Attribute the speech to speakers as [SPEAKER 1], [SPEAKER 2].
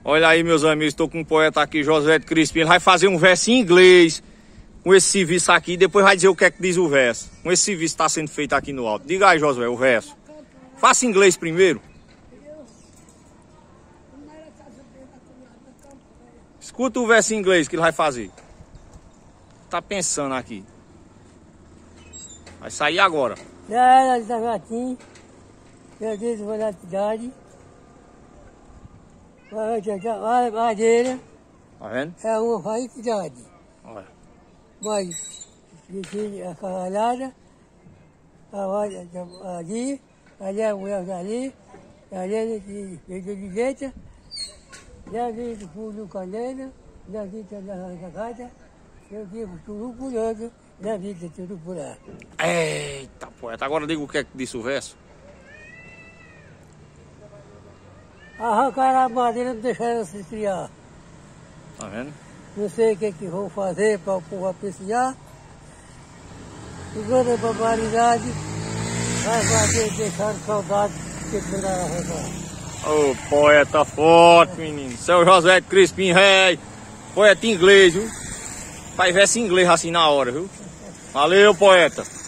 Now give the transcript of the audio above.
[SPEAKER 1] Olha aí, meus amigos, estou com um poeta aqui, Josué Crispim. Ele vai fazer um verso em inglês com esse serviço aqui, depois vai dizer o que é que diz o verso. Com esse serviço que está sendo feito aqui no alto. Diga aí, Josué, o verso. Faça em inglês primeiro. Escuta o verso em inglês que ele vai fazer. Tá pensando aqui. Vai sair agora.
[SPEAKER 2] Eu disse na cidade. Madeira
[SPEAKER 1] Tá vendo?
[SPEAKER 2] é uma felicidade.
[SPEAKER 1] Olha.
[SPEAKER 2] Mas a cavalhada, ali a mulher ali de direita, ali do fundo do canela, na vida da casa, eu digo tudo pulando, na vida tudo pulando.
[SPEAKER 1] Eita, poeta. Agora diga o que é que disse o verso.
[SPEAKER 2] Arrancaram a madeira e não deixaram se criar.
[SPEAKER 1] Tá vendo?
[SPEAKER 2] Não sei o que vão fazer para o povo apreciar. Toda barbaridade vai fazer deixar saudade que poderá arrancar.
[SPEAKER 1] Ô, poeta forte, menino. Seu Josué Crispim, rei. Poeta inglês, viu? Faz verso em inglês assim na hora, viu? Valeu, poeta.